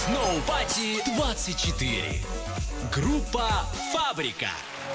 Snow Party 24. Группа «Фабрика».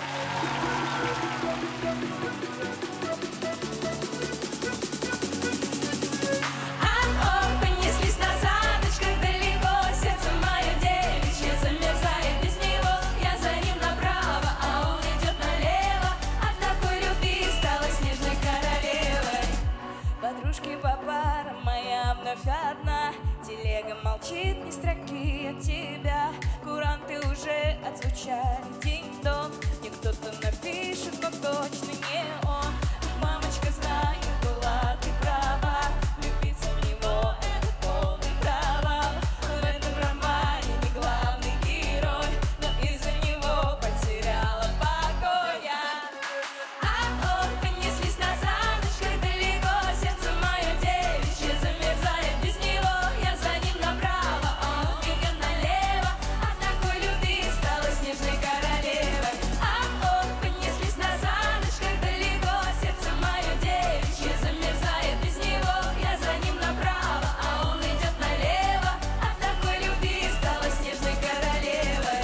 Подружки по парам, моя вновь одна. Телега молчит, ни строки от тебя. Куранты уже отзвучали динь-дон. Мне кто-то напишет, но точно не он. Мамочка, знаю, была ты права. Влюбиться в него — это полный провал. В этом романе не главный герой, но из-за него потеряла покой я. Понеслись на замуж, как далеко. Сердце мое девичье замерзает без него. Я за ним направо, он идет налево. От такой любви стала снежной королевой. Понеслись на замуж, как далеко. Сердце мое девичье замерзает без него. Я за ним направо, а он идет налево. От такой любви стала снежной королевой.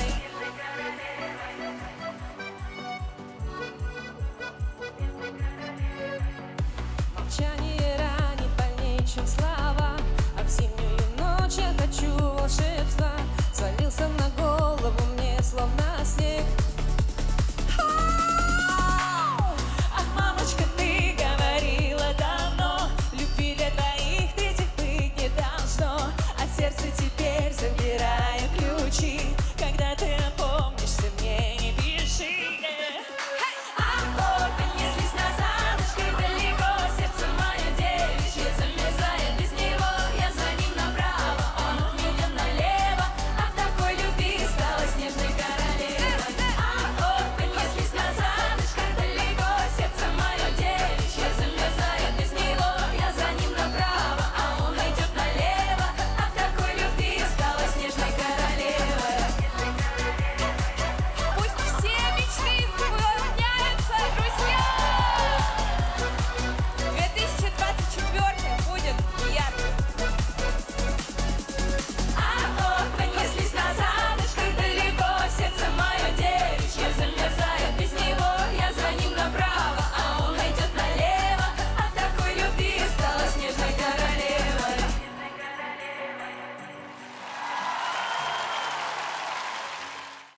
Молчание ранит больнее, чем слова. А в зимнюю ночь я хочу волшебства. Свалился на голову мне, словно снег. Ах, мамочка, ты говорила давно, любви для двоих третьих быть не должно. От сердца теперь забираю ключи.